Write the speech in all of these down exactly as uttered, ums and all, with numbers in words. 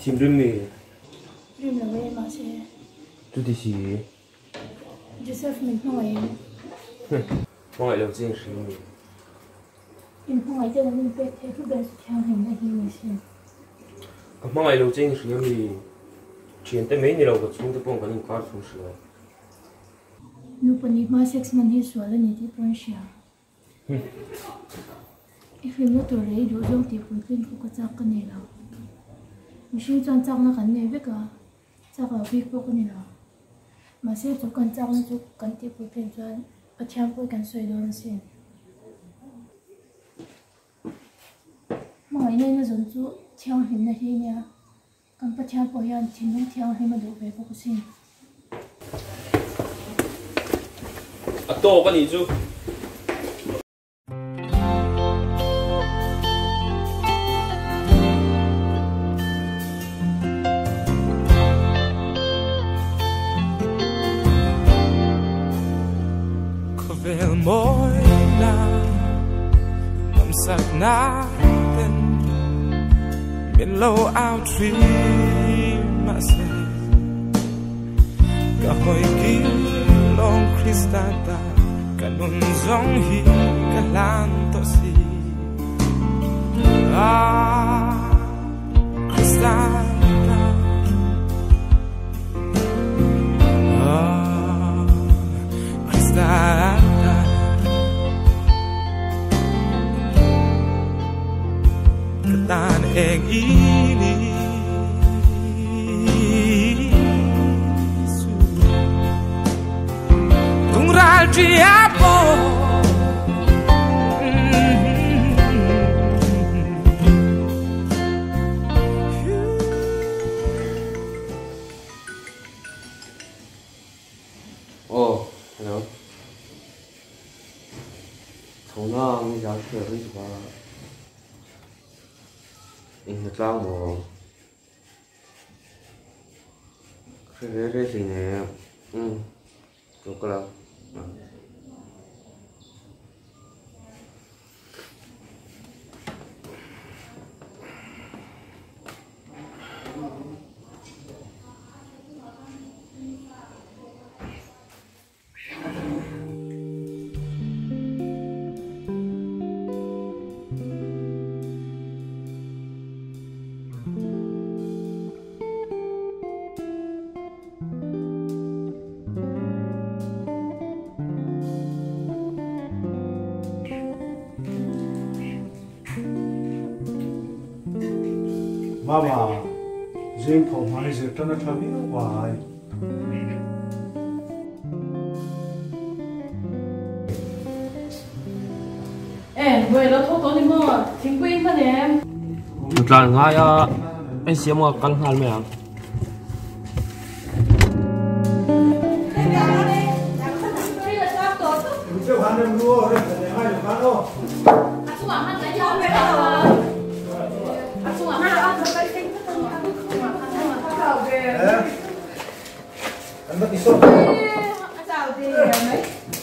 chim rừng mì rừng là về mà sẽ chú thì gì Joseph mình không phải không phải lâu trên sự mì mình không phải tên là mình biết thế cứ bên theo hình là gì mình xem không phải lâu trên sự mì chuyện tới mấy người đâu có xuống tới bông cái những cá xuống sữa nếu bọn đi mà sex mình đi xuống là những cái bọn sữa if we go to read those young people think for cái chắc cái này nào mình suy chọn chắc nó cái này biết cả chắc là biết có cái này nào mà sẽ chụp cái chắc nó chụp cái tiếp với bên chọn ở trong cái cái sợi đó xem mọi nơi nó giống chú theo hình là gì nhỉ còn bắt theo bảo hiểm thì nó theo hình mà đủ về có cái gì à to cái gì chú Vel môi na ngắm sắc natin miền lâu ao tree mà sẽ cả hồi kia long Kristata cả nôn giông hi cả lan to si ah Kristata ah Kristata tan eng ini tunggal diapo oh hello thằng nó mới giáo sư với chúng ta in thật lang mà cái cái cái gì này ừ được cái nào Mama, riêng phòng hai giờ cho nó tham biết hoài. em về nó thốt tối đi mua chính quy mà em được là ngay à anh xem mà căng hẳn mày à Chưa hoàn được mua, đây là hai được bán đâu. Anh mất đi số. chào gì mấy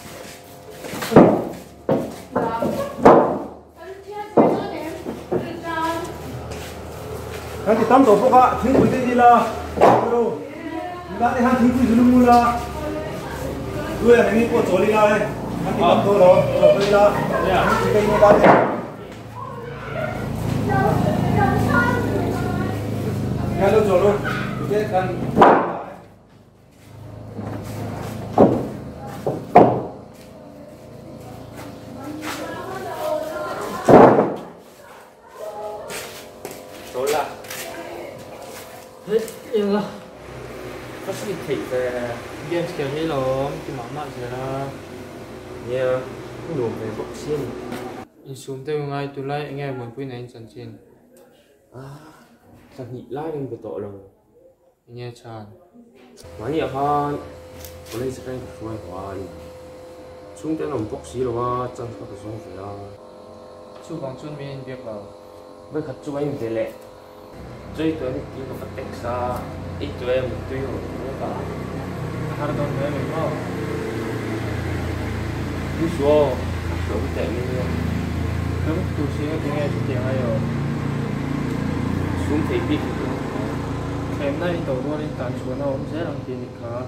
Anh thì tắm tổ phúc ạ, thiếu quý gì là đâu. Đã thì hắn thiếu quý gì luôn là. Tôi là những của chỗ đi ra đây. Hắn thì tắm tổ đó, tổ đi ra. Hắn thì cây mua ba đây. Nghe luôn rồi luôn. Biết cần tối là hết nhưng là có sự thị về game kiểu như là cái món mặn rồi là như cũng đủ về boxing in xuống tới ngay tôi lấy anh em muốn quý này chân trên à thật nhị lại lên về tội rồi anh em chán nói nhiều hơn có lấy sẽ cái phơi hóa đi xuống tới lòng boxing rồi chân có cái xuống phải là chú bằng chuẩn bị việc vào với khách chú anh về lệ chơi tuổi này chỉ có phát tích xa ít tuổi em tuy rồi nữa cả hai đứa bé mình không cứ số số cái tệ như thế nếu tôi xin thì nghe chút tiền hay rồi xuống thì biết em nay tàu đua lên tàn xuống nó cũng sẽ làm tiền cả.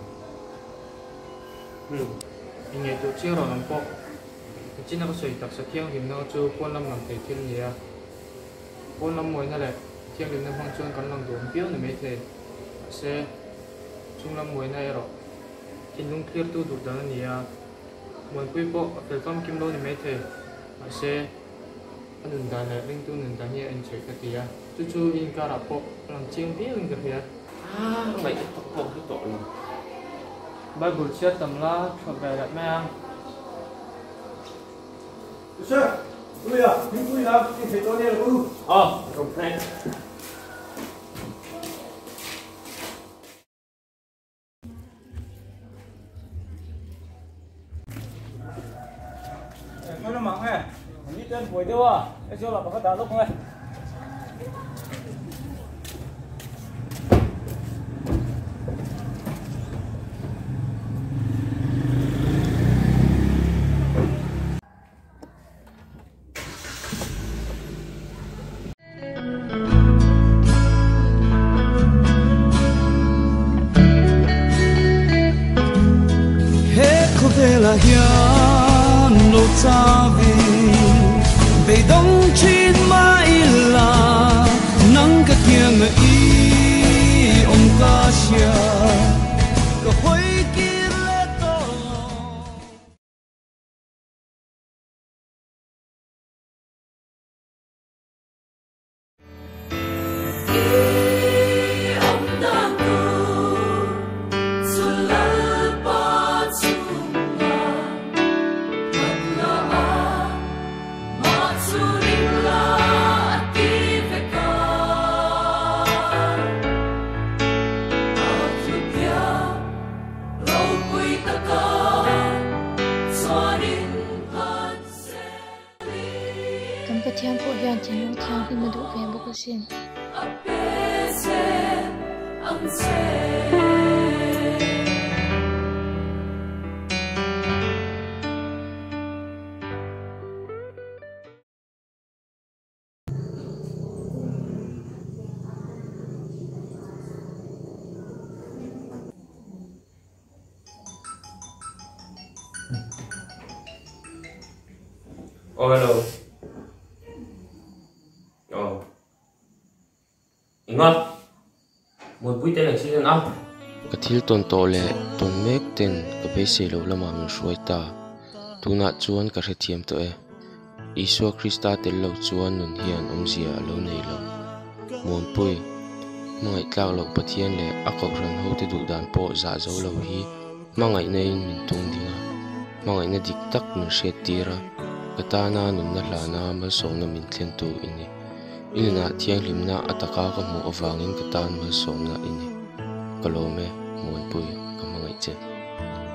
Ừ. Anh nghe tụi chiêu rồi làm bộ. Chỉ nó có sợi đặc sắc khiêng thì nó chưa quan lâm làm thể thiên gì à. Quan lâm mới này khiêng đến năm hoang chuan cắn lòng đuổi phiếu này mấy thế. Sẽ trung lâm mới này rồi. Kinh lung clear tu được đó này à. Muốn quy bộ về con kim đô này mấy thế. Sẽ anh đừng đàn này linh tu đừng đàn như anh chơi cái gì à. Chú chú in cả rạp bộ làm chiêng biết anh cái gì à. À, vậy tóc bộ cái tội rồi. Bible chết tầm lá cho về lại mẹ ăn. Sir, tôi à, những tôi làm những thế tôi này là ư. Ờ, không thấy. Nó nó mắng này, đi trên buổi đâu à? Cái chỗ là có đá lúc này. là hiền lô ta vì về đông chín mãi là nắng cái kia người ý ông ta xia cái hối kia lẽ to thiam po hian chin lu thiang hi madu ve bo ko sin Oh, hello. Oh. Ingat. Một buổi tên là xin ăn. Cái thiếu tôn tổ lệ tôn mét tên cái bế xe lâu lắm mà mình suy ta. Tu nát chuan cái thiêm tội. Isua Christa tên lâu chuan nôn hiền ông zia lâu này lâu. Muốn bui. Mọi cao lâu bát thiên lệ ác học răn hậu tới đủ đàn bộ giả dấu lâu hi. Mà ngày nay mình tung đi nga. Mà ngày nay địch tắc mình sẽ tira. Cái ta na nôn nát là na mà sống na mình thiên tu ini. Ini na thiang lim na ataka ka mo avangin ka tan ma som na ini kalome mon pui ka mangai che